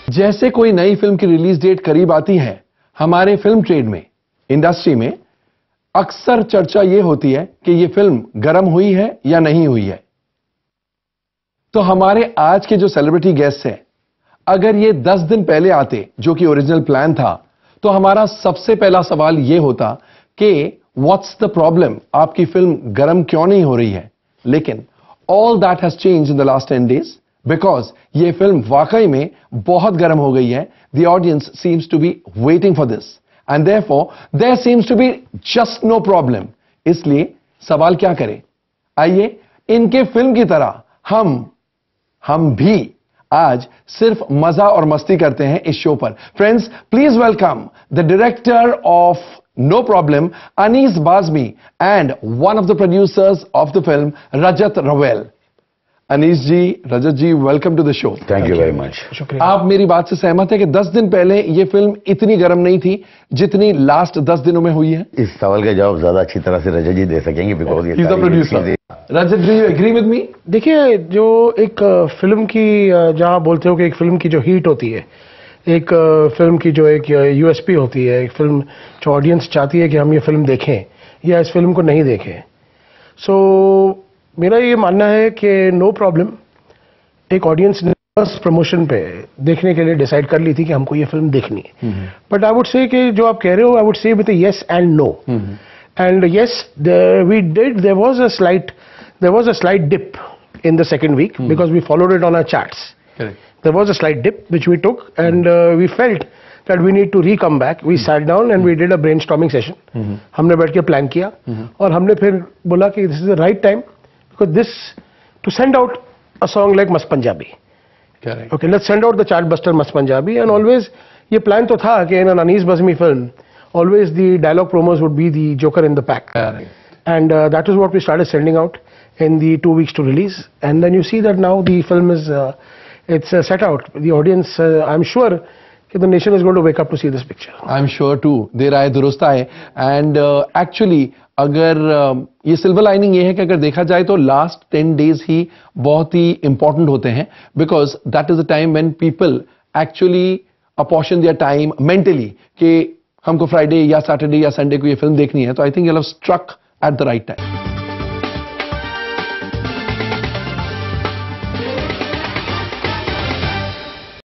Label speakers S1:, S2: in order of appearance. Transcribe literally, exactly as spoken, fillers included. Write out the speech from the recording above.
S1: जैसे कोई नई फिल्म की रिलीज डेट करीब आती है, हमारे फिल्म ट्रेड में, इंडस्ट्री में अक्सर चर्चा यह होती है कि यह फिल्म गर्म हुई है या नहीं हुई है। तो हमारे आज के जो सेलिब्रिटी गेस्ट हैं, अगर ये दस दिन पहले आते, जो कि ओरिजिनल प्लान था, तो हमारा सबसे पहला सवाल यह होता कि व्हाट्स द प्रॉब्लम, आपकी फिल्म गर्म क्यों नहीं हो रही है। लेकिन all that has change in the last ten days because ये फिल्म वाकई में बहुत गर्म हो गई है। The audience seems to be waiting for this and therefore there seems to be just no problem. इसलिए सवाल क्या करें, आइए इनके फिल्म की तरह हम हम भी आज सिर्फ मजा और मस्ती करते हैं इस शो पर। Friends, please welcome the director of no problem, Anees Bazmee, and one of the producers of the film, Rajat Rawail. Anees ji, Rajat ji, welcome to the show.
S2: Thank you very much.
S1: शुक्रिया। आप मेरी बात से सहमत है कि दस दिन पहले यह फिल्म इतनी गर्म नहीं थी जितनी लास्ट दस दिनों में हुई है?
S2: इस सवाल का जवाब ज्यादा अच्छी तरह से रजत जी दे सकेंगे बिकॉज ये
S1: producer. Rajat ji, agree with me?
S3: देखिए, जो एक फिल्म की, जहां बोलते हो कि एक फिल्म की जो हीट होती है, एक फिल्म की जो एक यूएसपी होती है, एक फिल्म जो ऑडियंस चाहती है कि हम ये फिल्म देखें या इस फिल्म को नहीं देखें। सो so, मेरा ये मानना है कि नो प्रॉब्लम एक ऑडियंस ने बस प्रमोशन पे देखने के लिए डिसाइड कर ली थी कि हमको ये फिल्म देखनी है। बट आई वुड से कि जो आप कह रहे हो, I would say with yes and no. And yes, we did, there was a slight there was a slight dip in the second week because we followed it on our charts. There was a slight dip which we took, and uh, we felt that we need to re-come back. We sat down and we did a brainstorming session. Mm-hmm. हमने बैठ के plan किया और हमने फिर बोला कि this is the right time because this to send out a song like Mast Punjabi.
S1: Correct.
S3: Okay, let's send out the chartbuster Mast Punjabi, and always ये प्लान तो था कि in an Anees Bazmee film, always the dialogue promos would be the joker in the pack. Correct. And uh, that is what we started sending out in the two weeks to release, and then you see that now the film is. Uh, It's uh, set out. The audience, uh, I'm sure, that the nation is going to wake up to see this picture.
S1: I'm sure too. देर आए दुरुस्त आए. And uh, actually, अगर uh, ये silver lining ये है कि अगर देखा जाए तो लास्ट टेन डेज ही बहुत ही इंपॉर्टेंट होते हैं because that is the time when people actually apportion there time mentally कि हमको फ्राइडे या सैटरडे या संडे को ये फिल्म देखनी है. तो I think you have struck at the right time.